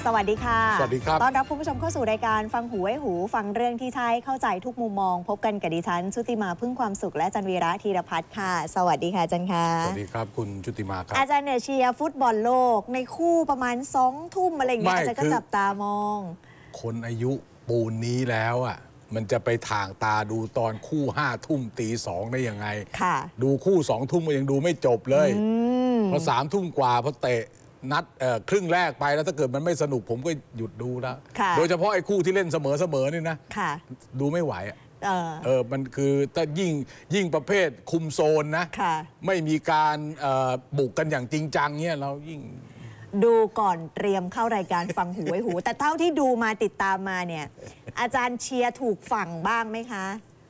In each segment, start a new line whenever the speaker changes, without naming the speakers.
สวัสดีค่ะ
สวัสดีครับ
ต้อนรับคุณผู้ชมเข้าสู่รายการฟังหูไว้หูฟังเรื่องที่ใช่เข้าใจทุกมุมมองพบกันกับดิฉันชุติมาพึ่งความสุขและจันวีระธีรพัฒน์ค่ะสวัสดีค่ะอาจารย์ค่ะ
สวัสดีครับคุณชุติมาครับ
อาจารย์เนี่ยเชียร์ฟุตบอลโลกในคู่ประมาณ2 ทุ่มอะไรอย่างเงี้ยอาจารย์ก็จับตามอง
คนอายุปูนนี้แล้วอ่ะมันจะไปถ่างตาดูตอนคู่5 ทุ่มตี 2ได้ยังไงดูคู่2 ทุ่มก็ยังดูไม่จบเลยพอ3 ทุ่มกว่าพอเตะนัดครึ่งแรกไปแล้วถ้าเกิดมันไม่สนุกผมก็หยุดดูแล้วโดยเฉพาะไอ้คู่ที่เล่นเสมอนี่นะดูไม่ไหวมันคือถ้ายิ่งประเภทคุมโซนนะไม่มีการบุกกันอย่างจริงจังเนี่ยเรายิ่ง
ดูก่อนเตรียมเข้ารายการฟังหูไว้หูแต่เท่าที่ดูมาติดตามมาเนี่ยอาจารย์เชียร์ถูกฝั่งบ้างไหมคะ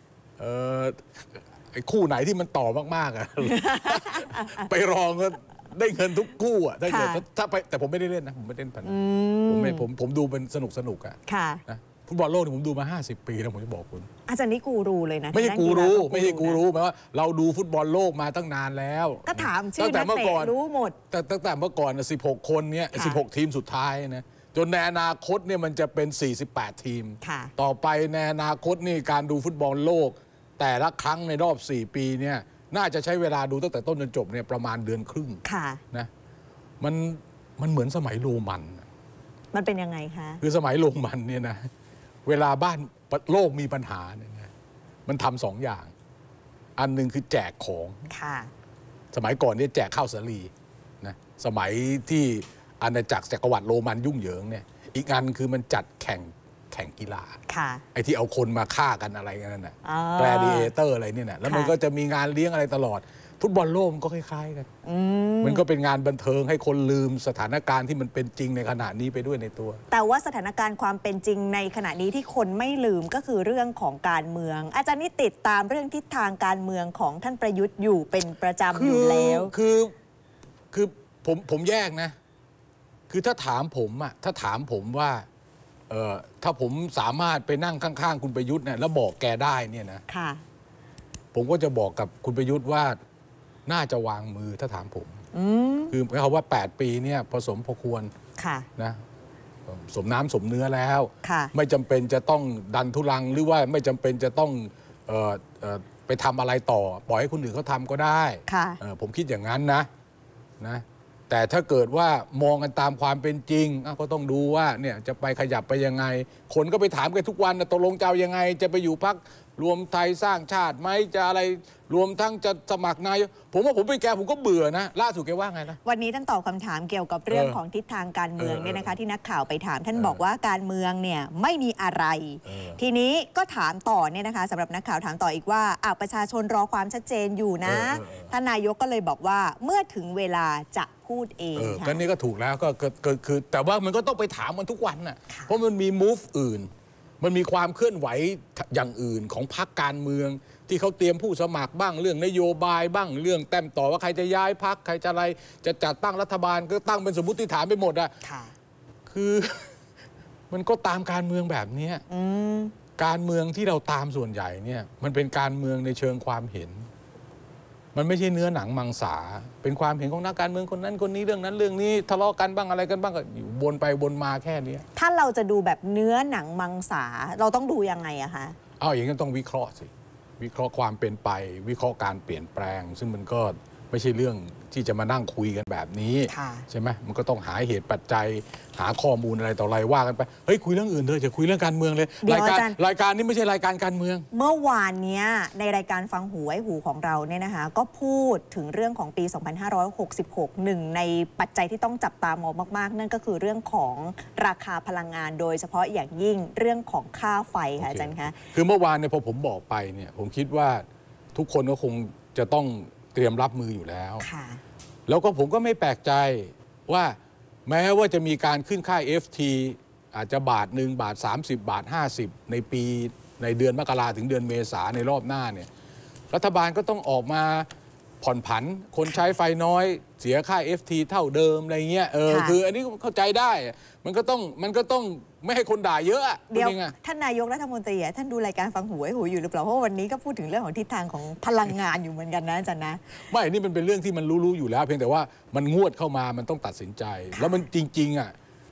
ไอ้คู่ไหนที่มันต่อมากๆอะไปรองก็ได้เงินทุกคู่อ่ะถ้าไปแต่ผมไม่ได้เล่นนะผมไม่เล่นพันผมดูเป็นสนุกอ่ะนะฟุตบอลโลกผมดูมา50 ปีแล้วผมจะบอกคุณ
อาจารย์นี่กูรูเลยนะ
ไม่ใช่กูรูหมายว่าเราดูฟุตบอลโลกมาตั้งนานแล้ว
ก็ถามชื่อนักเตะรู้หมด
ตั้งแต่เมื่อก่อน16 คนเนี่ย16 ทีมสุดท้ายนะจนในอนาคตเนี่ยมันจะเป็น48 ทีมต่อไปในอนาคตนี่การดูฟุตบอลโลกแต่ละครั้งในรอบ4 ปีเนี่ยน่าจะใช้เวลาดูตั้งแต่ต้นจนจบเนี่ยประมาณ1 เดือนครึ่งนะมันเหมือนสมัยโรมัน
มันเป็นยังไงคะ
คือสมัยโรมันเนี่ยนะเวลาบ้านโลกมีปัญหาเนี่ยนะมันทำ2 อย่างอันหนึ่งคือแจกของสมัยก่อนเนี่ยแจกข้าวสาลีนะสมัยที่อาณาจักรจักรวรรดิโรมันยุ่งเหยิงเนี่ยอีกอันคือมันจัดแข่งกีฬาไอ้ที่เอาคนมาฆ่ากันอะไรกันน่ะแกลดิเอเตอร์อะไรเนี่ยนะแล้วมันก็จะมีงานเลี้ยงอะไรตลอดฟุตบอลโลกก็คล้ายๆกันมันก็เป็นงานบันเทิงให้คนลืมสถานการณ์ที่มันเป็นจริงในขณะนี้ไปด้วยในตัว
แต่ว่าสถานการณ์ความเป็นจริงในขณะนี้ที่คนไม่ลืมก็คือเรื่องของการเมืองอาจารย์นี่ติดตามเรื่องทิศทางการเมืองของท่านประยุทธ์อยู่เป็นประจำอยู่แล้ว
คือผมแยกนะคือถ้าถามผมว่าถ้าผมสามารถไปนั่งข้างๆคุณประยุทธ์เนี่ยแล้วบอกแกได้เนี่ยนะผมก็จะบอกกับคุณประยุทธ์ว่าน่าจะวางมือถ้าถามผมคือหมายความว่า8 ปีเนี่ยผสมพอควรนะสมน้ำสมเนื้อแล้วไม่จำเป็นจะต้องดันทุรังหรือว่าไม่จำเป็นจะต้องไปทำอะไรต่อปล่อยให้คนอื่นเขาทำก็ได้ผมคิดอย่างนั้นนะแต่ถ้าเกิดว่ามองกันตามความเป็นจริงก็ต้องดูว่าเนี่ยจะไปขยับไปยังไงคนก็ไปถามกันทุกวันตกลงจะเอายังไงจะไปอยู่พรรครวมไทยสร้างชาติไหมจะอะไรรวมทั้งจะสมัครนายกผมว่าผมเป็นแกผมก็เบื่อนะล่าสุดแกว่าไงนะ
วันนี้ท่านตอบคำถามเกี่ยวกับเรื่องของทิศทางการเมืองเนี่ยนะคะที่นักข่าวไปถามท่านบอกว่าการเมืองเนี่ยไม่มีอะไรทีนี้ก็ถามต่อเนี่ยนะคะสำหรับนักข่าวถามต่ออีกว่าประชาชนรอความชัดเจนอยู่นะท่านนายกก็เลยบอกว่าเมื่อถึงเวลาจะพูดเอง
ก็นี่ก็ถูกแล้วก็คือแต่ว่ามันก็ต้องไปถามมันทุกวันน่ะเพราะมันมี move อื่นมันมีความเคลื่อนไหวอย่างอื่นของพรรคการเมืองที่เขาเตรียมผู้สมัครบ้างเรื่องนโยบายบ้างเรื่องแต้มต่อว่าใครจะย้ายพรรคใครจะอะไรจะจัดตั้งรัฐบาลก็ตั้งเป็นสมมติฐานไปหมดอะคือมันก็ตามการเมืองแบบนี้การเมืองที่เราตามส่วนใหญ่เนี่ยมันเป็นการเมืองในเชิงความเห็นมันไม่ใช่เนื้อหนังมังสาเป็นความเห็นของนักการเมืองคนนั้นคนนี้เรื่องนั้นเรื่องนี้ทะเลาะกันบ้างอะไรกันบ้างก็อยู่วนไปวนมาแค่นี้
ถ้าเราจะดูแบบเนื้อหนังมังสาเราต้องดูยังไงอะคะ
อย่างนั้นต้องวิเคราะห์สิวิเคราะห์ความเป็นไปวิเคราะห์การเปลี่ยนแปลงซึ่งมันก็ไม่ใช่เรื่องที่จะมานั่งคุยกันแบบนี้ใช่ไหมมันก็ต้องหาเหตุปัจจัยหาข้อมูลอะไรต่ออะไรว่ากันไปเฮ้ยคุยเรื่องอื่นเถอะจะคุยเรื่องการเมืองเลยรายการนี้ไม่ใช่รายการการเมือง
เมื่อวานนี้ในรายการฟังหูไว้หูของเราเนี่ยนะคะก็พูดถึงเรื่องของปี 2566หนึ่งในปัจจัยที่ต้องจับตามองมากๆนั่นก็คือเรื่องของราคาพลังงานโดยเฉพาะอย่างยิ่งเรื่องของค่าไฟค่ะอาจารย์คะ
คือเมื่อวานเนี่ยพอผมบอกไปเนี่ยผมคิดว่าทุกคนก็คงจะต้องเตรียมรับมืออยู่แล้วแล้วก็ผมก็ไม่แปลกใจว่าแม้ว่าจะมีการขึ้นค่า FT อาจจะบาท1 บาท 30 บาท 50ในเดือนมกราถึงเดือนเมษาในรอบหน้าเนี่ยรัฐบาลก็ต้องออกมาผ่อนผันคนใช้ไฟน้อยเสียค่า FT เท่าเดิมอะไรเงี้ยคืออันนี้เข้าใจได้มันก็ต้องไม่ให้คนด่าเยอะ
เดี๋ยวท่านนายกรัฐมนตรีท่านดูรายการฟังหูไว้หูอยู่หรือเปล่าเพราะวันนี้ก็พูดถึงเรื่องของทิศทางของพลังงานอยู่เหมือนกันนะอาจารย์นะ
ไม่นี่มันเป็นเรื่องที่มันรู้อยู่แล้วเพียงแต่ว่ามันงวดเข้ามามันต้องตัดสินใจแล้วมันจริง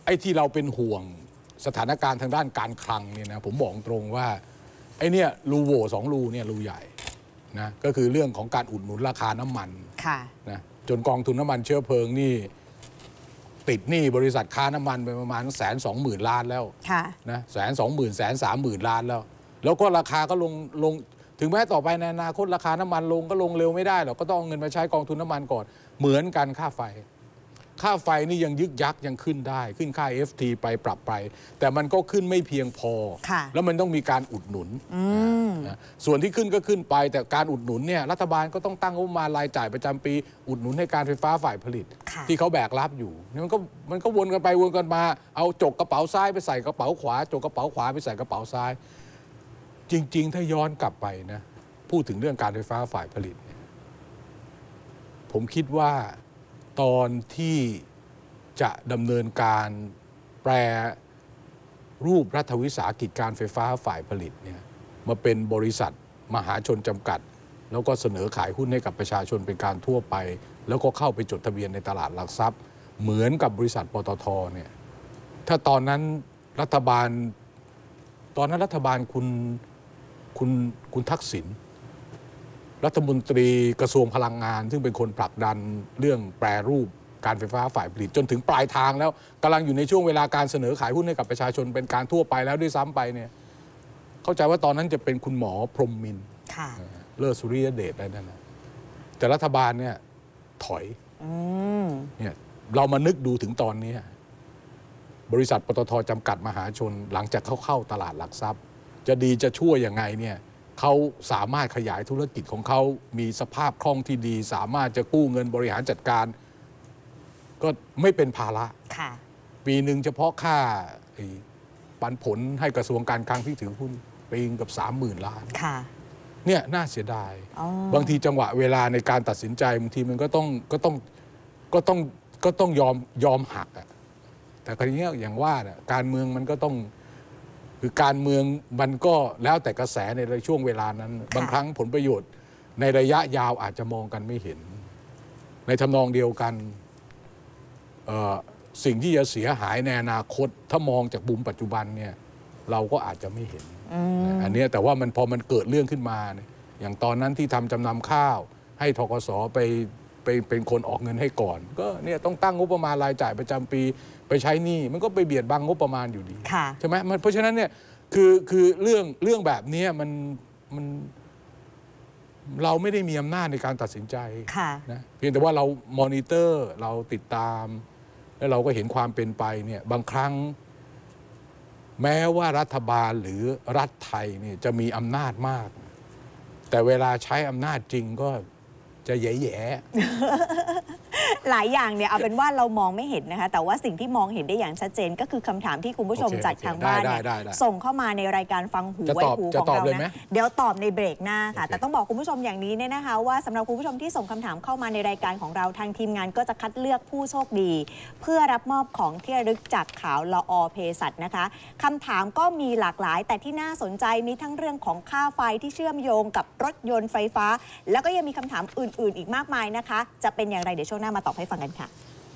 ไอ้ที่เราเป็นห่วงสถานการณ์ทางด้านการคลังเนี่ยนะผมบอกตรงว่าไอ้เนี่ยรูโหว่2 รูเนี่ยรูใหญ่นะก็คือเรื่องของการอุดหนุนราคาน้ำมันนะจนกองทุนน้ำมันเชื้อเพลิงนี่ติดหนี้บริษัทค้าน้ำมันไปประมาณ120,000 ล้านแล้วนะ120,000 130,000 ล้านแล้วก็ราคาก็ลงถึงแม้ต่อไปในอนาคตราคาน้ำมันลงก็ลงเร็วไม่ได้หรอกก็ต้องเอาเงินมาใช้กองทุนน้ำมันก่อนเหมือนกันค่าไฟนี่ยังยึกยักยังขึ้นได้ขึ้นค่า FT ไปปรับไปแต่มันก็ขึ้นไม่เพียงพอแล้วมันต้องมีการอุดหนุนส่วนที่ขึ้นก็ขึ้นไปแต่การอุดหนุนเนี่ยรัฐบาลก็ต้องตั้งงบประมาณรายจ่ายประจำปีอุดหนุนให้การไฟฟ้าฝ่ายผลิตที่เขาแบกรับอยู่มันก็วนกันไปวนกันมาเอาจกกระเป๋าซ้ายไปใส่กระเป๋าขวาจกกระเป๋าขวาไปใส่กระเป๋าซ้ายจริงๆถ้าย้อนกลับไปนะพูดถึงเรื่องการไฟฟ้าฝ่ายผลิตผมคิดว่าตอนที่จะดำเนินการแปรรูปรัฐวิสาหกิจการไฟฟ้าฝ่ายผลิตเนี่ยมาเป็นบริษัทมหาชนจำกัดแล้วก็เสนอขายหุ้นให้กับประชาชนเป็นการทั่วไปแล้วก็เข้าไปจดทะเบียนในตลาดหลักทรัพย์เหมือนกับบริษัทปตทเนี่ยถ้าตอนนั้นรัฐบาลคุณทักษิณรัฐมนตรีกระทรวงพลังงานซึ่งเป็นคนผลักดันเรื่องแปรรูปการไฟฟ้าฝ่ายผลิตจนถึงปลายทางแล้วกำลังอยู่ในช่วงเวลาการเสนอขายหุ้นให้กับประชาชนเป็นการทั่วไปแล้วด้วยซ้ำไปเนี่ยเข้าใจว่าตอนนั้นจะเป็นคุณหมอพรหมมินทร์เลิศสุริยเดชอะไรนั่นนะแต่รัฐบาลเนี่ยถอยเนี่ยเรามานึกดูถึงตอนนี้บริษัทปตท.จำกัดมหาชนหลังจากเข้าตลาดหลักทรัพย์จะดีจะชั่วยังไงเนี่ยเขาสามารถขยายธุรกิจของเขามีสภาพคล่องที่ดีสามารถจะกู้เงินบริหารจัดการก็ไม่เป็นภาระปีหนึ่งเฉพาะค่าปันผลให้กระทรวงการคลังที่ถือหุ้นปีนึงกับ30,000 ล้านเนี่ยน่าเสียดายบางทีจังหวะเวลาในการตัดสินใจบางทีมันก็ต้องยอมหักแต่คราวนี้อย่างว่าการเมืองมันก็ต้องคือการเมืองมันก็แล้วแต่กระแสในช่วงเวลานั้นบางครั้งผลประโยชน์ในระยะยาวอาจจะมองกันไม่เห็นในทำนองเดียวกันสิ่งที่จะเสียหายในอนาคตถ้ามองจากมุมปัจจุบันเนี่ยเราก็อาจจะไม่เห็นอันนี้แต่ว่ามันพอมันเกิดเรื่องขึ้นมาเนี่ยอย่างตอนนั้นที่ทำจำนำข้าวให้ธกส.ไปเป็นคนออกเงินให้ก่อนก็เนี่ยต้องตั้งงบประมาณรายจ่ายประจำปีไปใช้หนี้มันก็ไปเบียดบังงบประมาณอยู่ดีใช่ไหมเพราะฉะนั้นเนี่ยคือเรื่องแบบนี้มันเราไม่ได้มีอำนาจในการตัดสินใจนะเพียงแต่ว่าเรามอนิเตอร์เราติดตามแล้วเราก็เห็นความเป็นไปเนี่ยบางครั้งแม้ว่ารัฐบาลหรือรัฐไทยเนี่ยจะมีอำนาจมากแต่เวลาใช้อำนาจจริงก็จะแย่
หลายอย่างเนี่ยเอาเป็นว่าเรามองไม่เห็นนะคะแต่ว่าสิ่งที่มองเห็นได้อย่างชัดเจนก็คือคำถามที่คุณผู้ชมจากทางบ้านเนี่ยส่งเข้ามาในรายการฟังหูไว้หูของเรานะเดี๋ยวตอบในเบรกหน้าค่ะแต่ต้องบอกคุณผู้ชมอย่างนี้เนี่ยนะคะว่าสำหรับคุณผู้ชมที่ส่งคำถามเข้ามาในรายการของเราทางทีมงานก็จะคัดเลือกผู้โชคดีเพื่อรับมอบของที่ระลึกจากขาวละอเภสัชนะคะคำถามก็มีหลากหลายแต่ที่น่าสนใจมีทั้งเรื่องของค่าไฟที่เชื่อมโยงกับรถยนต์ไฟฟ้าแล้วก็ยังมีคำถามอื่นๆอีกมากมายนะคะจะเป็นอย่างไรเดี๋ยวช่วงหน้ามาตอบให้ฟังกันค่ะ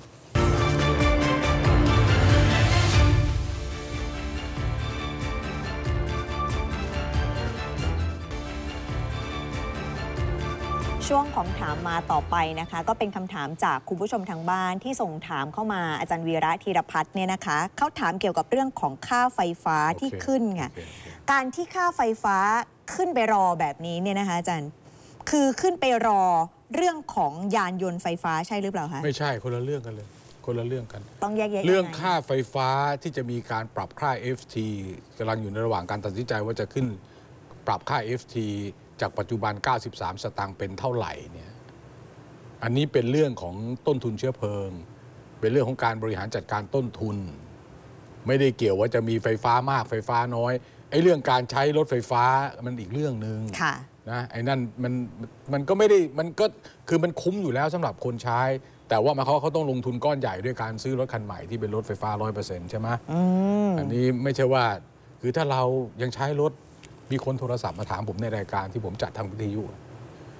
ช่วงของถามมาต่อไปนะคะก็เป็นคำถามจากคุณผู้ชมทางบ้านที่ส่งถามเข้ามาอาจารย์วีระธีรพัฒน์เนี่ยนะคะเขาถามเกี่ยวกับเรื่องของค่าไฟฟ้าที่ขึ้นไงการที่ค่าไฟฟ้าขึ้นไปรอแบบนี้เนี่ยนะคะอาจารย์คือขึ้นไปรอเรื่องของยานยนต์ไฟฟ้าใช่หรือเปล่าคะไม่ใช่คนละเรื่องกันเลยคนละเรื่องกันต้องแยกแยะเรื่องค่าไฟฟ้าที่จะมีการปรับค่า FT กำลังอยู่ในระหว่างการตัดสินใจว่าจะขึ้นปรับค่า FT จากปัจจุบัน93 สตางค์เป็นเท่าไหร่เนี่ยอันนี้เป็นเรื่องของต้นทุนเชื้อเพลิงเป็นเรื่องของการบริหารจัดการต้นทุนไม่ได้เกี่ยวว่าจะมีไฟฟ้ามากไฟฟ้าน้อยไอ้เรื่องการใช้รถไฟฟ้ามันอีกเรื่องนึงนะไอ้นั่นมันก็ไม่ได้มันก็คือมันคุ้มอยู่แล้วสำหรับคนใช้แต่ว่าเขาต้องลงทุนก้อนใหญ่ด้วยการซื้อรถคันใหม่ที่เป็นรถไฟฟ้า 100% ใช่ไหมอันนี้ไม่ใช่ว่าคือถ้าเรายังใช้รถมีคนโทรศัพท์มาถามผมในรายการที่ผมจัดทางวิทยุ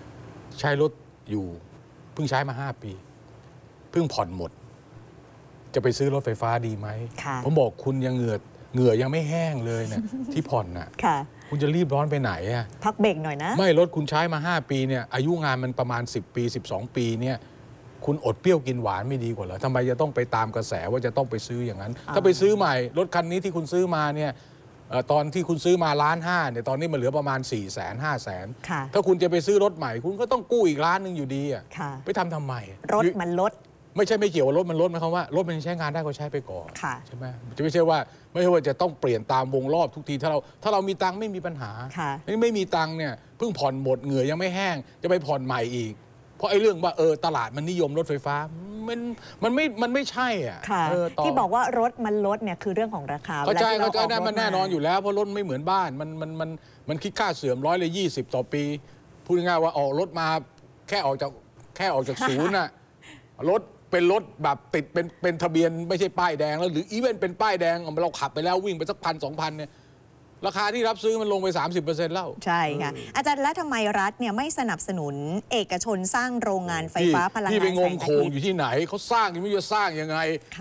ใช้รถอยู่เพิ่งใช้มา5 ปีเพิ่งผ่อนหมด
จะไปซื้อรถไฟฟ้าดีไหมผมบอกคุณยังเหงื่อยังไม่แห้งเลยเนี่ย ที่ผ่อนน่ะคุณจะรีบร้อนไปไหนอะ
พักเบรกหน่อยนะ
ไม่รถคุณใช้มา5 ปีเนี่ยอายุงานมันประมาณ10 ปี12 ปีเนี่ยคุณอดเปรี้ยวกินหวานไม่ดีกว่าเหรอทำไมจะต้องไปตามกระแสว่าจะต้องไปซื้ออย่างนั้นถ้าไปซื้อใหม่รถคันนี้ที่คุณซื้อมาเนี่ยตอนที่คุณซื้อมา1.5 ล้านเนี่ยตอนนี้มันเหลือประมาณ400,000 500,000ถ้าคุณจะไปซื้อรถใหม่คุณก็ต้องกู้อีก1 ล้านอยู่ดีอ่ะไปทำไม
รถมันลด
ไม่เกี่ยวว่ารถมันลดหมายความว่ารถมันใช้งานได้ก็ใช้ไปก่อนใช่ไหมจะไม่ใช่ว่าจะต้องเปลี่ยนตามวงรอบทุกทีถ้าเรามีตังค์ไม่มีปัญหาไม่มีตังค์เนี่ยเพิ่งผ่อนหมดเหงื่อยังไม่แห้งจะไปผ่อนใหม่อีกเพราะไอ้เรื่องว่าตลาดมันนิยมรถไฟฟ้ามันไม่ใช่อ่ะ
ที่บอกว่ารถมันลดเนี่ยคือเรื่องของราคา
เข้าใจมันแน่นอนอยู่แล้วเพราะรถไม่เหมือนบ้านมันคิดค่าเสื่อม120 ต่อปีพูดง่ายๆว่าออกรถมาแค่ออกจากศูนย์น่ะรถเป็นรถแบบติดเป็นทะเบียนไม่ใช่ป้ายแดงแล้วหรืออีเวนต์เป็นป้ายแดงเราขับไปแล้ววิ่งไปสัก1,000-2,000เนี่ยราคาที่รับซื้อมันลงไป 30% แล้ว
ใช่ค่ะอาจารย์แล้วทำไมรัฐเนี่ยไม่สนับสนุนเอกชนสร้างโรงงานไฟฟ้าพลังงานแสงอาทิตย์
ที่ไปงมโคงอยู่ที่ไหนเขาสร้างยังไม่จะสร้างยังไง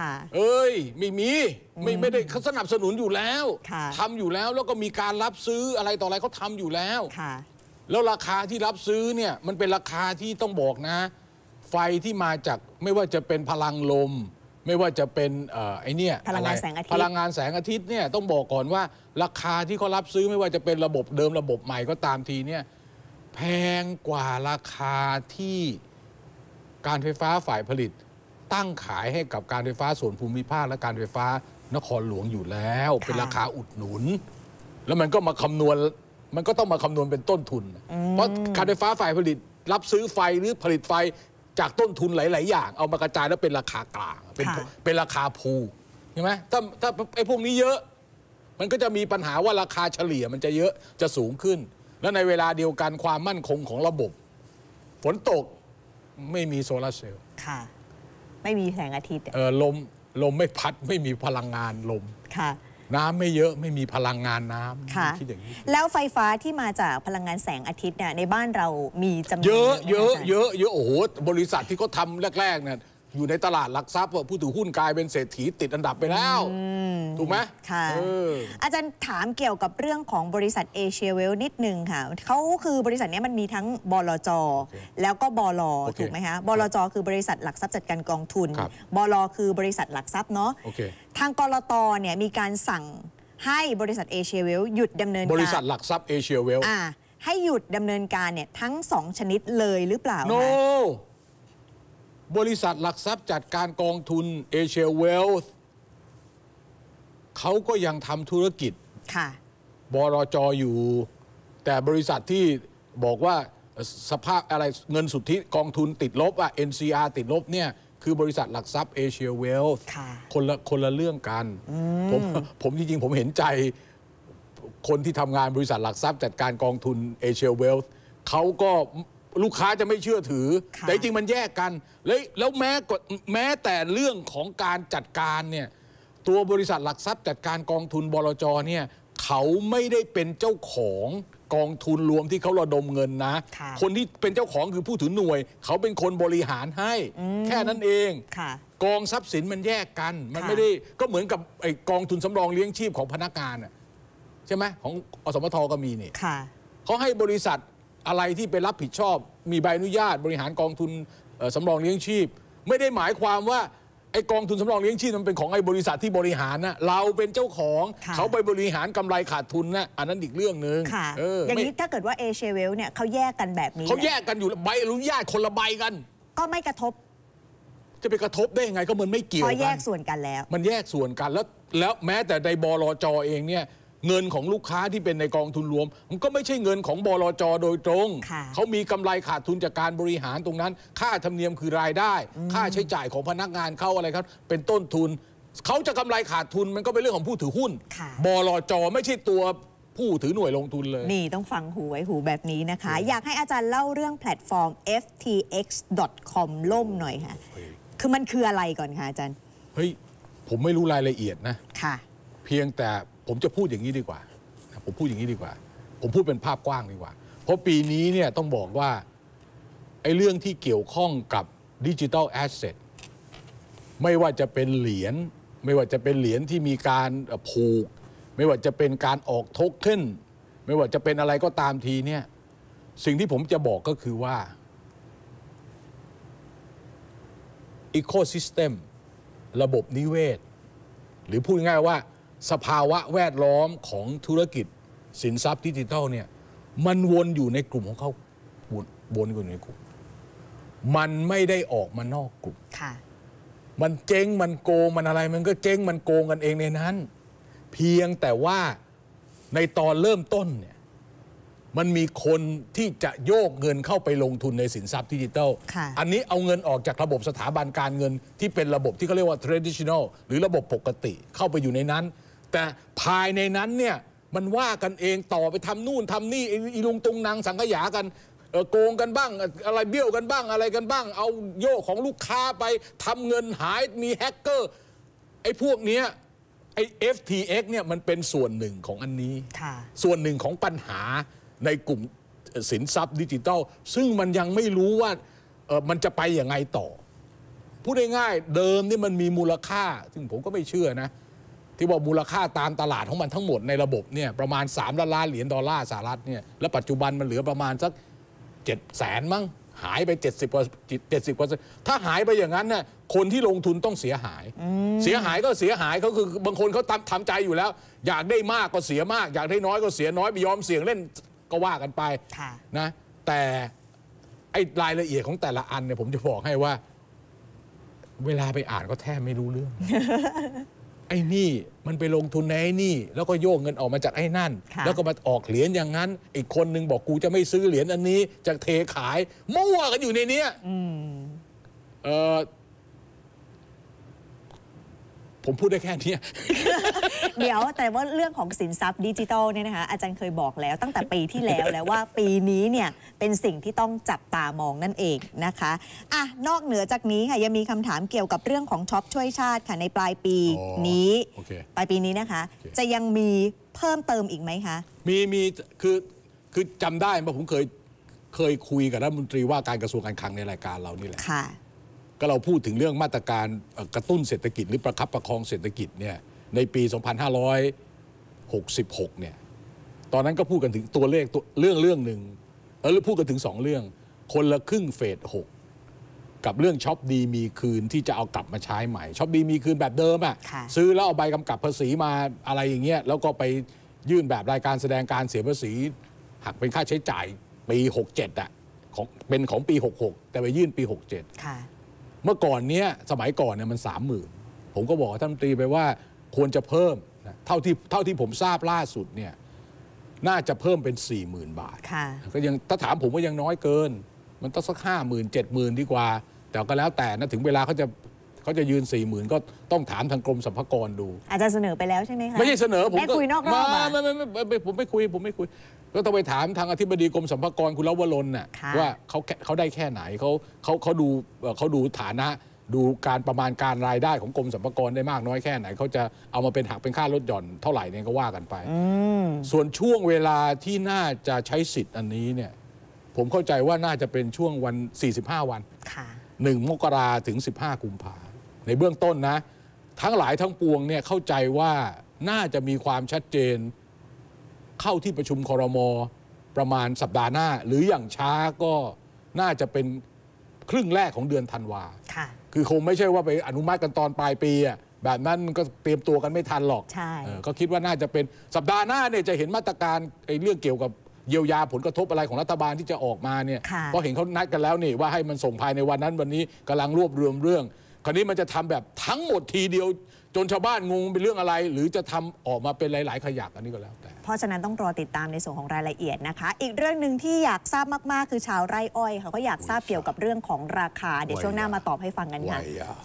ไม่ได้เขาสนับสนุนอยู่แล้วทำอยู่แล้วแล้วก็มีการรับซื้ออะไรต่ออะไรเขาทำอยู่แล้วแล้วราคาที่รับซื้อเนี่ยมันเป็นราคาที่ต้องบอกนะไฟที่มาจากไม่ว่าจะเป็นพลังลมไม่ว่าจะเป็นไอ้นี่
พลังงานแสงอาทิตย์
เนี่ยต้องบอกก่อนว่าราคาที่เขารับซื้อไม่ว่าจะเป็นระบบเดิมระบบใหม่ก็ตามทีเนี่ยแพงกว่าราคาที่การไฟฟ้าฝ่ายผลิตตั้งขายให้กับการไฟฟ้าส่วนภูมิภาคและการไฟฟ้านครหลวงอยู่แล้วเป็นราคาอุดหนุนแล้วมันก็ต้องมาคำนวณเป็นต้นทุนเพราะการไฟฟ้าฝ่ายผลิตรับซื้อไฟหรือผลิตไฟจากต้นทุนหลายๆอย่างเอามากระจายแล้วเป็นราคากลางเป็นราคาพูใช่ไหมถ้าไอ้พวกนี้เยอะมันก็จะมีปัญหาว่าราคาเฉลี่ยมันจะเยอะจะสูงขึ้นแล้วในเวลาเดียวกันความมั่นคงของระบบฝนตกไม่มีโซลาร์เซลล์
ไม่มีแสงอาทิตย์
ลมไม่พัดไม่มีพลังงานลมน้ำไม่เยอะไม่มีพลังงานน้ำคิดอย่างนี้
แล้วไฟฟ้าที่มาจากพลังงานแสงอาทิตย์เนี่ยในบ้านเรามีจำนวน
เยอะโอ้โหบริษัทที่เขาทำแรกๆเนี่ยอยู่ในตลาดหลักทรัพย์ผู้ถือหุ้นกลายเป็นเศรษฐีติดอันดับไปแล้วถูกไหม
ค่ะอาจารย์ถามเกี่ยวกับเรื่องของบริษัทเอเชียเวลนิดนึงค่ะเขาคือบริษัทนี้มันมีทั้งบลจ.แล้วก็บล.ถูกไหมคะบลจ.คือบริษัทหลักทรัพย์จัดการกองทุนบล.คือบริษัทหลักทรัพย์เนาะทางกลต.เนี่ยมีการสั่งให้บริษัทเอเชียเวลหยุดดำเนินการ
บริษัทหลักทรัพย์เอเชียเวล
ให้หยุดดำเนินการเนี่ยทั้ง2ชนิดเลยหรือเปล่า
คะบริษัทหลักทรัพย์จัดการกองทุนเอเชียเวลส์เขาก็ยังทำธุรกิจบลจ.อยู่แต่บริษัทที่บอกว่าสภาพอะไรเงินสุทธิกองทุนติดลบNCR ติดลบเนี่ยคือบริษัทหลักทรัพย์เอเชียเวลส์คนละเรื่องกันผมจริงๆผมเห็นใจคนที่ทำงานบริษัทหลักทรัพย์จัดการกองทุนเอเชียเวลส์เขาก็ลูกค้าจะไม่เชื่อถือแต่จริงมันแยกกันแล้วแม้แต่เรื่องของการจัดการเนี่ยตัวบริษัทหลักทรัพย์จัดการกองทุนบลจ.เนี่ยเขาไม่ได้เป็นเจ้าของกองทุนรวมที่เขาระดมเงินนะคนที่เป็นเจ้าของคือผู้ถือหน่วยเขาเป็นคนบริหารให้แค่นั้นเองกองทรัพย์สินมันแยกกันมันไม่ได้ก็เหมือนกับไอ้กองทุนสำรองเลี้ยงชีพของพนักงานใช่ไหมของอสมทก็มีนี่เขาให้บริษัทอะไรที่ไปรับผิดชอบมีใบอนุญาตบริหารกองทุนสำรองเลี้ยงชีพไม่ได้หมายความว่าไอ้กองทุนสำรองเลี้ยงชีพมันเป็นของไอ้บริษัทที่บริหารนะเราเป็นเจ้าของเขาไปบริหารกำไรขาดทุนนะอันนั้นอีกเรื่องหนึ่ง
อย่างนี้ถ้าเกิดว่าเอเชียเวลเนี่ยเขาแยกกันแบบนี้
เขาแยกกันอยู่ใบอนุญาตคนละใบกัน
ก็ไม่กระทบ
จะไปกระทบได้ยังไงก็มันไม่เกี่ยวกัน
เพราะแยกส่วนกันแล้ว
มันแยกส่วนกันแล้วแม้แต่ในบลจ.เองเนี่ยเงินของลูกค้าที่เป็นในกองทุนรวมมันก็ไม่ใช่เงินของบลจ.โดยตรงเขามีกำไรขาดทุนจากการบริหารตรงนั้นค่าธรรมเนียมคือรายได้ค่าใช้จ่ายของพนักงานเขาอะไรครับเป็นต้นทุนเขาจะกำไรขาดทุนมันก็เป็นเรื่องของผู้ถือหุ้นบลจ.ไม่ใช่ตัวผู้ถือหน่วยลงทุนเลย
นี่ต้องฟังหูไว้หูแบบนี้นะคะอยากให้อาจารย์เล่าเรื่องแพลตฟอร์ม ftx.com ล่มหน่อยค่ะคือมันคืออะไรก่อนคะอาจารย์
เฮ้ยผมไม่รู้รายละเอียดนะเพียงแต่ผมจะพูดอย่างนี้ดีกว่าผมพูดเป็นภาพกว้างดีกว่าเพราะปีนี้เนี่ยต้องบอกว่าไอ้เรื่องที่เกี่ยวข้องกับดิจิทัลแอสเซทไม่ว่าจะเป็นเหรียญไม่ว่าจะเป็นเหรียญที่มีการผูกไม่ว่าจะเป็นการออกโทเค็นไม่ว่าจะเป็นอะไรก็ตามทีเนี่ยสิ่งที่ผมจะบอกก็คือว่า Ecosystem ระบบนิเวศหรือพูดง่ายว่าสภาวะแวดล้อมของธุรกิจสินทรัพย์ดิจิทัลเนี่ยมันวนอยู่ในกลุ่มของเขาวนอยู่ในกลุ่มมันไม่ได้ออกมานอกกลุ่มมันเจ๊งมันโกงมันอะไรมันก็เจ๊งมันโกงกันเองในนั้นเพียงแต่ว่าในตอนเริ่มต้นเนี่ยมันมีคนที่จะโยกเงินเข้าไปลงทุนในสินทรัพย์ดิจิทัลอันนี้เอาเงินออกจากระบบสถาบันการเงินที่เป็นระบบที่เขาเรียกว่า traditional หรือระบบปกติเข้าไปอยู่ในนั้นแต่ภายในนั้นเนี่ยมันว่ากันเองต่อไปทำนู่นทำนี่อีลุงตุงนางสังขยากันโกงกันบ้างอะไรเบี้ยวกันบ้างอะไรกันบ้างเอาโยกของลูกค้าไปทำเงินหายมีแฮกเกอร์ไอ้พวกเนี้ยไอ้ FTX เนี่ยมันเป็นส่วนหนึ่งของอันนี้ส่วนหนึ่งของปัญหาในกลุ่มสินทรัพย์ดิจิทัลซึ่งมันยังไม่รู้ว่ามันจะไปอย่างไงต่อพูดง่ายๆเดิมนี่มันมีมูลค่าซึ่งผมก็ไม่เชื่อนะที่บอกมูลค่าตามตลาดของมันทั้งหมดในระบบเนี่ยประมาณ3 ล้านเหรียญดอลลาร์สหรัฐเนี่ยแล้วปัจจุบันมันเหลือประมาณสัก700,000มั้งหายไป70%ถ้าหายไปอย่างนั้นเนี่ยคนที่ลงทุนต้องเสียหายก็เสียหายเขาคือบางคนเขาทำใจอยู่แล้วอยากได้มากก็เสียมากอยากได้น้อยก็เสียน้อยไม่ยอมเสี่ยงเล่นก็ว่ากันไปนะแต่ไอ้รายละเอียดของแต่ละอันเนี่ยผมจะบอกให้ว่าเวลาไปอ่านก็แทบไม่รู้เรื่อง ไอ้นี่มันไปลงทุนในไอ้นี่แล้วก็โยกเงินออกมาจากไอ้นั่นแล้วก็มาออกเหรียญอย่างนั้นอีกคนนึงบอกกูจะไม่ซื้อเหรียญอันนี้จะเทขายมั่วกันอยู่ในนี้ผมพูดได้แค่นี้
เดี๋ยวแต่ว่าเรื่องของสินทรัพย์ดิจิทัลเนี่ยนะคะอาจารย์เคยบอกแล้วตั้งแต่ปีที่แล้วว่าปีนี้เนี่ยเป็นสิ่งที่ต้องจับตามองนั่นเองนะคะนอกเหนือจากนี้ค่ะยังมีคำถามเกี่ยวกับเรื่องของช็อปช่วยชาติค่ะในปลายปีนี้ปลายปีนี้นะคะจะยังมีเพิ่มเติมอีกไหมคะ
มีคือจำได้ว่าผมเคยคุยกับรัฐมนตรีว่าการกระทรวงการคลังในรายการเรานี่แหละก็เราพูดถึงเรื่องมาตรการกระตุ้นเศรษฐกิจหรือประคับประคองเศรษฐกิจเนี่ยในปี 2566 เนี่ยตอนนั้นก็พูดกันถึงตัวเลขเรื่องหนึ่งพูดกันถึง2 เรื่องคนละครึ่งเฟส 6กับเรื่องช็อปดีมีคืนที่จะเอากลับมาใช้ใหม่ช็อปดีมีคืนแบบเดิมซื้อแล้วเอาใบกำกับภาษีมาอะไรอย่างเงี้ยแล้วก็ไปยื่นแบบรายการแสดงการเสียภาษีหักเป็นค่าใช้จ่ายปี 67เป็นของปี 66แต่ไปยื่นปี 67เมื่อก่อนเนี้ยสมัยก่อนเนี่ยมัน 30,000 ผมก็บอกท่านรัฐมนตรีไปว่าควรจะเพิ่มนะเท่าที่ผมทราบล่าสุดเนี่ยน่าจะเพิ่มเป็น 40,000 บาทก็ยังถ้าถามผมว่ายังน้อยเกินมันต้องสัก 50,000 70,000 ดีกว่าแต่ก็แล้วแต่นะถึงเวลาเขาจะยืน 40,000 ก็ต้องถามทางกรมสรรพากรดู
อาจจะเสนอไปแล้วใช่ไหมคะ
ไม่ใช่เสนอผม
ก็คุยนอกรอบ
ไม่ผมไม่คุยก็ต้องไปถามทางอธิบดีกรมสรรพากรคุณลวรนน่ะว่าเขาได้แค่ไหนเขาดูฐานะดูการประมาณการรายได้ของกรมสรรพากรได้มากน้อยแค่ไหนเขาจะเอามาเป็นหักเป็นค่าลดหย่อนเท่าไหร่เนี่ยก็ว่ากันไปส่วนช่วงเวลาที่น่าจะใช้สิทธิ์อันนี้เนี่ยผมเข้าใจว่าน่าจะเป็นช่วงวัน45 วัน1 มกราถึง15 กุมภาในเบื้องต้นนะทั้งหลายทั้งปวงเนี่ยเข้าใจว่าน่าจะมีความชัดเจนเข้าที่ประชุมครม.ประมาณสัปดาห์หน้าหรืออย่างช้าก็น่าจะเป็นครึ่งแรกของเดือนธันวาคือคงไม่ใช่ว่าไปอนุมัติกันตอนปลายปีแบบนั้นก็เตรียมตัวกันไม่ทันหรอกก็คิดว่าน่าจะเป็นสัปดาห์หน้าเนี่ยจะเห็นมาตรการเรื่องเกี่ยวกับเยียวยาผลกระทบอะไรของรัฐบาลที่จะออกมาเนี่ยเพราะเห็นเขานัดกันแล้วนี่ว่าให้มันส่งภายในวันนั้นวันนี้กำลังรวบรวมเรื่องคราวนี้มันจะทำแบบทั้งหมดทีเดียวจนชาวบ้านงงเป็นเรื่องอะไรหรือจะทำออกมาเป็นหลายๆขยักอันนี้ก็แล้วแต่
เพราะฉะนั้นต้องรอติดตามในส่วนของรายละเอียดนะคะอีกเรื่องหนึ่งที่อยากทราบมากๆคือชาวไร่อ้อยค่ะเขาอยากทราบเกี่ยวกับเรื่องของราคาเดี๋ยวช่วงหน้ามาตอบให้ฟังกันค่ะ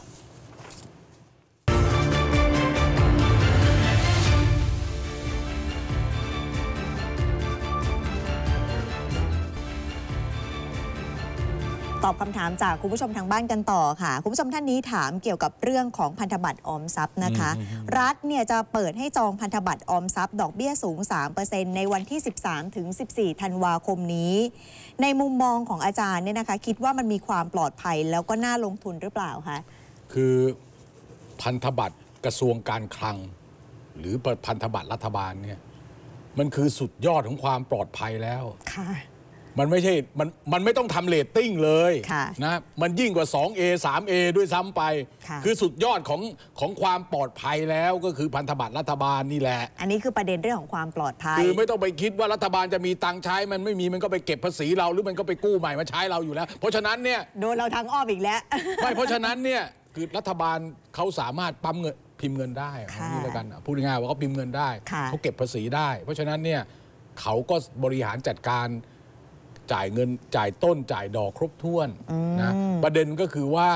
ตอบคำถามจากคุณผู้ชมทางบ้านกันต่อค่ะคุณผู้ชมท่านนี้ถามเกี่ยวกับเรื่องของพันธบัตรออมทรัพย์นะคะรัฐเนี่ยจะเปิดให้จองพันธบัตรออมทรัพย์ดอกเบี้ยสูง 3% ในวันที่ 13 ถึง 14 ธันวาคมนี้ในมุมมองของอาจารย์เนี่ยนะคะคิดว่ามันมีความปลอดภัยแล้วก็น่าลงทุนหรือเปล่าคะ
คือพันธบัตรกระทรวงการคลัง หรือพันธบัตรรัฐบาลเนี่ยมันคือสุดยอดของความปลอดภัยแล้วมันไม่ใช่มันไม่ต้องทำเรตติ้งเลยนะมันยิ่งกว่า 2A 3A ด้วยซ้ำไปคือสุดยอดของความปลอดภัยแล้วก็คือพันธบัตรรัฐบาลนี่แหละ
อันนี้คือประเด็นเรื่องของความปลอดภัย
คือไม่ต้องไปคิดว่ารัฐบาลจะมีตังค์ใช้มันไม่มีมันก็ไปเก็บภาษีเราหรือมันก็ไปกู้ใหม่มาใช้เราอยู่แล้วเพราะฉะนั้นเนี่ย
โดนเราทางอ้อมอีกแล้ว
ไม่เพราะฉะนั้นเนี่ยคือรัฐบาลเขาสามารถปั๊มเงินพิมพ์เงินได้นี่แล้วกันพูดง่ายๆว่าเขาพิมพ์เงินได้เขาเก็บภาษีได้เพราะฉะนั้นเนี่ยเขาก็บริหารจัดการจ่ายเงินจ่ายต้นจ่ายดอกครบถ้วนนะประเด็นก็คือว่า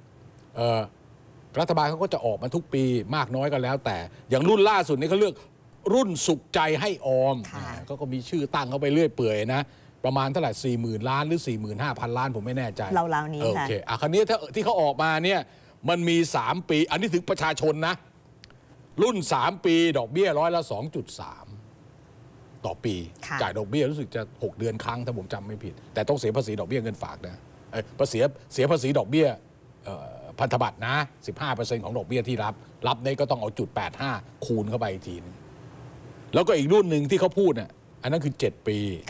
รัฐบาลเขาก็จะออกมาทุกปีมากน้อยก็แล้วแต่อย่างรุ่นล่าสุดนี้เขาเลือกรุ่นสุขใจให้ออมก็มีชื่อตั้งเขาไปเรื่อยเปื่อยนะประมาณเท่าไหร่ 40,000 ล้านหรือ 45,000 ล้านผมไม่แน่ใจ
เรานี้ค่ะโอเค
คราวนี้ที่เขาออกมาเนี่ยมันมี3ปีอันนี้ถึงประชาชนนะรุ่น3ปีดอกเบี้ย2.3%ต่อปีจ่ายดอกเบี้ยรู้สึกจะ6 เดือนครั้งถ้าผมจำไม่ผิดแต่ต้องเสียภาษีดอกเบี้ยเงินฝากนะเสียภาษีดอกเบี้ยพันธบัตรนะ 15% ของดอกเบี้ยที่รับนี่ก็ต้องเอา0.85คูณเข้าไปอีกทีนึงแล้วก็อีกรุ่นหนึ่งที่เขาพูดน่ะอันนั้นคือ7 ปี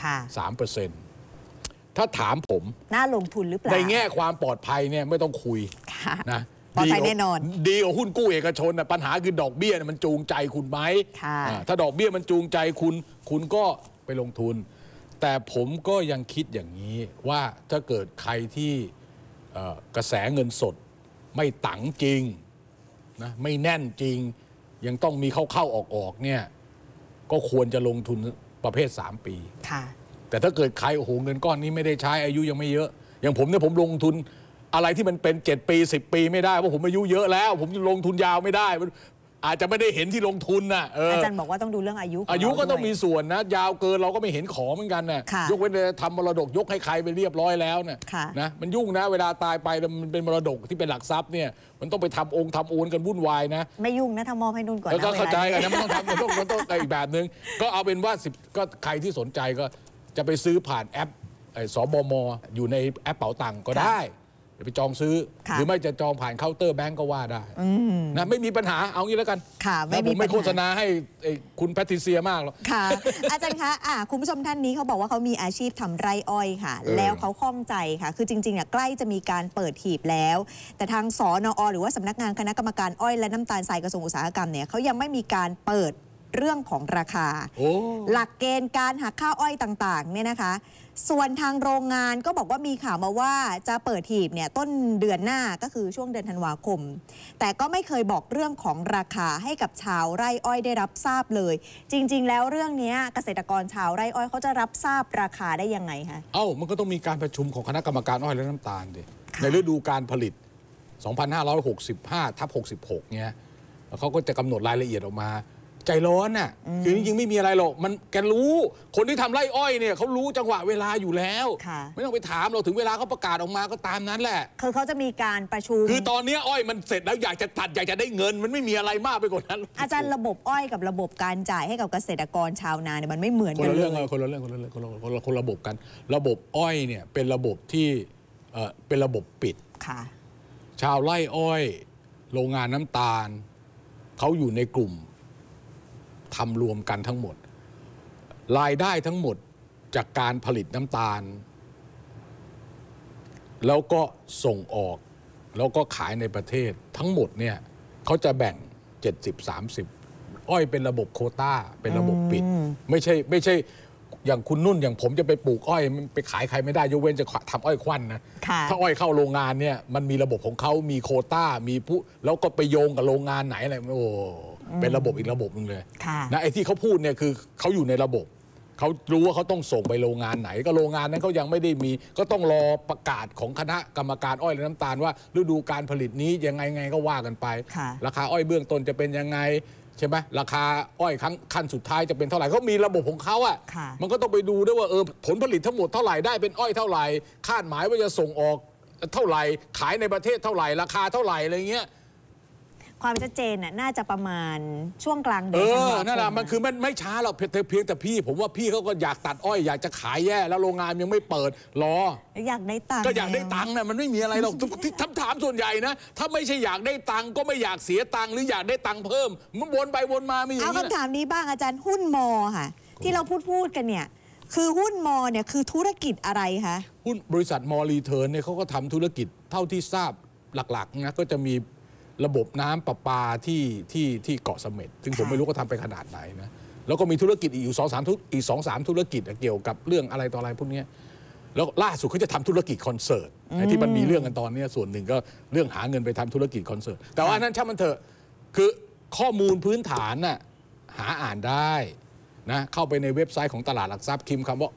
3%ถ้าถามผม
น่าลงทุนหรือเปล่า
ในแง่ความปลอดภัยเนี่ยไม่ต้องคุยนะ
ปลอดภัยแน่นอน
ดีกว่าหุ้นกู้เอกชนนะปัญหาคือดอกเบี้ยมันจูงใจคุณไหมถ้าดอกเบี้ยมันจูงใจคุณก็ไปลงทุนแต่ผมก็ยังคิดอย่างนี้ว่าถ้าเกิดใครที่กระแสเงินสดไม่ตังจริงนะไม่แน่นจริงยังต้องมีเข้าออกเนี่ยก็ควรจะลงทุนประเภท3 ปีแต่ถ้าเกิดใครโอ้โหเงินก้อนนี้ไม่ได้ใช้อายุยังไม่เยอะอย่างผมเนี่ยผมลงทุนอะไรที่มันเป็น7 ปี10 ปีไม่ได้เพราะผมอายุเยอะแล้วผมลงทุนยาวไม่ได้อาจจะไม่ได้เห็นที่ลงทุนน่ะ
อาจารย์บอกว่าต้องดูเรื่องอายุ
ก็ต้องมีส่วนนะยาวเกินเราก็ไม่เห็นของเหมือนกันน่ะยกเว้นจะทำมรดกยกให้ใครไปเรียบร้อยแล้วเนี่ยนะมันยุ่งนะเวลาตายไปมันเป็นมรดกที่เป็นหลักทรัพย์เนี่ยมันต้องไปทำโอนกันวุ่นวายนะ
ไม่ยุ่งนะทำมอบให้นุ่นก่อน
แล้วก็เข้าใจกันนะมันต้องทำมันต้องอีกแบบนึงก็เอาเป็นว่าก็ใครที่สนใจก็จะไปซื้อผ่านแอปสบม.อยู่ในแอปเป๋าตังค์ก็ได้ไปจองซื้อหรือไม่จะจองผ่านเคาน์เตอร์แบงก์ก็ว่าได้นะไม่มีปัญหาเอางี้แล้วกันผมไม่โฆษณาให้คุณแพทริเซียมากหรอก
ค่ะอาจารย์คะคุณผู้ชมท่านนี้เขาบอกว่าเขามีอาชีพทำไร่อ้อยค่ะแล้วเขาข้องใจค่ะคือจริงๆใกล้จะมีการเปิดหีบแล้วแต่ทางสนอ.หรือว่าสำนักงานคณะกรรมการอ้อยและน้ำตาลทรายกระทรวงอุตสาหกรรมเนี่ยเขายังไม่มีการเปิดเรื่องของราคาหลักเกณฑ์การหักค่าอ้อยต่างๆเนี่ยนะคะส่วนทางโรงงานก็บอกว่ามีข่าวมาว่าจะเปิดหีบเนี่ยต้นเดือนหน้าก็คือช่วงเดือนธันวาคมแต่ก็ไม่เคยบอกเรื่องของราคาให้กับชาวไร่อ้อยได้รับทราบเลยจริงๆแล้วเรื่องนี้เกษตรกรชาวไร่อ้อยเขาจะรับทราบราคาได้ยังไงคะ
มันก็ต้องมีการประชุมของคณะกรรมการอ้อยและน้ำตาลดิในฤดูการผลิต 2565/66 เนี่ยเขาก็จะกำหนดรายละเอียดออกมาใจร้อนน่ะคือจริงๆไม่มีอะไรหรอกมันแกรู้คนที่ทำไร่อ้อยเนี่ยเขารู้จังหวะเวลาอยู่แล้วไม่ต้องไปถามเราถึงเวลาเขาประกาศออกมาก็ตามนั้นแหละ
คือเขาจะมีการประชุม
คือตอนนี้อ้อยมันเสร็จแล้วอยากจะตัดอยากจะได้เงินมันไม่มีอะไรมากไปกว่านั้น
อาจารย์ระบบอ้อยกับระบบการจ่ายให้กับเกษตรกรชาวนาเนี่ยมันไม่เหมือนกันเลย
คนละเรื่องคนละระบบกันระบบอ้อยเนี่ยเป็นระบบที่เป็นระบบปิดชาวไร่อ้อยโรงงานน้ำตาลเขาอยู่ในกลุ่มทำรวมกันทั้งหมดรายได้ทั้งหมดจากการผลิตน้ำตาลแล้วก็ส่งออกแล้วก็ขายในประเทศทั้งหมดเนี่ยเขาจะแบ่ง 70-30 อ้อยเป็นระบบโควต้าเป็นระบบปิดไม่ใช่อย่างคุณนุ่นอย่างผมจะไปปลูกอ้อยไปขายใครไม่ได้ยกเว้นจะทำอ้อยควันนะถ้าอ้อยเข้าโรงงานเนี่ยมันมีระบบของเขามีโควต้ามีผู้แล้วก็ไปโยงกับโรงงานไหนอะไรโอ้เป็นระบบอีกระบบนึงเลยนะไอ้ที่เขาพูดเนี่ยคือเขาอยู่ในระบบเขารู้ว่าเขาต้องส่งไปโรงงานไหนก็โรงงานนั้นเขายังไม่ได้มีก็ต้องรอประกาศของคณะกรรมการอ้อยและน้ำตาลว่าฤดูการผลิตนี้ยังไงก็ว่ากันไปราคาอ้อยเบื้องต้นจะเป็นยังไงใช่ไหมราคาอ้อยขั้นสุดท้ายจะเป็นเท่าไหร่เขามีระบบของเขาอ่ะมันก็ต้องไปดูด้วยว่าผลผลิตทั้งหมดเท่าไหร่ได้เป็นอ้อยเท่าไหร่คาดหมายว่าจะส่งออกเท่าไหร่ขายในประเทศเท่าไหร่ราคาเท่าไหร่อะไรเงี้ย
ความชัดเจนน่าจะประมาณช่วงกลางเดือนธันวาคม
นั่นแหละมันคือไม่ช้าหรอกเพียงแต่พี่ผมว่าพี่เขาก็อยากตัดอ้อยอยากจะขายแย่แล้วโรงงานยังไม่เปิดรอ
อยากได้ตังค์
ก็อยากได้ตังค์นะมันไม่มีอะไรหรอกถามส่วนใหญ่นะถ้าไม่ใช่อยากได้ตังค์ก็ไม่อยากเสียตังค์หรืออยากได้ตังค์เพิ่มมันวนไปวนมามีอย่างนี้
เอาคำถามนี้บ้างอาจารย์หุ้นมอค่ะที่เราพูดกันเนี่ยคือหุ้นมอเนี่ยคือธุรกิจอะไรคะ
หุ้นบริษัทมอรีเทิร์นเนี่ยเขาก็ทำธุรกิจเท่าที่ทราบหลักๆนะก็จะมีระบบน้ำประปาที่เกาะเสม็ดซึ่งผมไม่รู้เขาทำไปขนาดไหนนะแล้วก็มีธุรกิจอีก2-3ธุรกิจเกี่ยวกับเรื่องอะไรต่ออะไรพวกนี้แล้วล่าสุดเขาจะทำธุรกิจคอนเสิร์ตที่มันมีเรื่องกันตอนนี้ส่วนหนึ่งก็เรื่องหาเงินไปทำธุรกิจคอนเสิร์ตแต่ว่านั้นช่างมันเถอะคือข้อมูลพื้นฐานน่ะหาอ่านได้นะเข้าไปในเว็บไซต์ของตลาดหลักทรัพย์พิมพ์คำว่า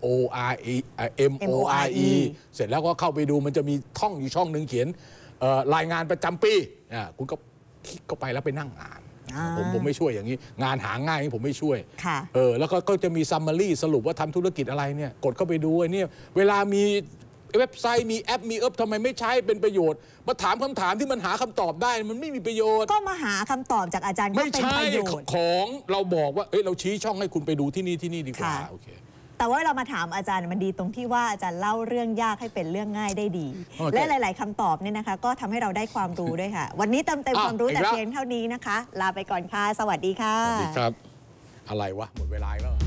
MORE เสร็จแล้วก็เข้าไปดูมันจะมีท่องอยู่ช่องหนึ่งเขียนรายงานประจำปีคุณก็คลิกเข้าไปแล้วไปนั่งอ่านผมไม่ช่วยอย่างนี้งานหาง่ายผมไม่ช่วยแล้วก็จะมีซัมมารีสรุปว่าทำธุรกิจอะไรเนี่ยกดเข้าไปดูไอ้นี่เวลามีเว็บไซต์มีแอปมีทำไมไม่ใช้เป็นประโยชน์มาถามคำถามที่มันหาคำตอบได้มันไม่มีประโยชน์
ก็มาหาคำตอบจากอาจารย์ก็เป็นประโยชน์
ของเราบอกว่าเราชี้ช่องให้คุณไปดูที่นี่ดีกว่าโอเค
แต่ว่าเรามาถามอาจารย์มันดีตรงที่ว่าอาจารย์เล่าเรื่องยากให้เป็นเรื่องง่ายได้ดีและหลายๆคำตอบเนี่ยนะคะก็ทำให้เราได้ความรู้ด้วยค่ะวันนี้เต็มความรู้แต่เพียงเท่านี้นะคะลาไปก่อนค่ะสวัสดีค่ะ
สวัสดีครับอะไรวะหมดเวลาแล้ว